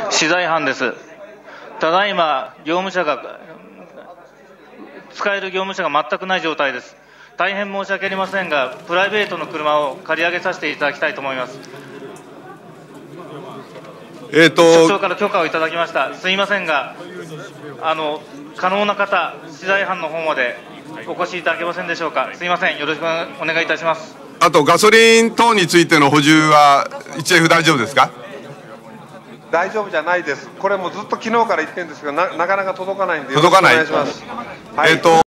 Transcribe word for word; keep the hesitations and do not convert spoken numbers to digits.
資材班です。ただいま業務車が使える業務車が全くない状態です。大変申し訳ありませんが、プライベートの車を借り上げさせていただきたいと思います。 えーと、 社長から許可をいただきました。すいませんが、あの可能な方、資材班の方までお越しいただけませんでしょうか。すいません、よろしくお願いいたします。 あとガソリン等についての補充は エイチエフ 大丈夫ですか。 大丈夫じゃないです。これもずっと昨日から言ってるんですけど、な, なかなか届かないんで、 届かない。 よろしくお願いします。はい、 えーと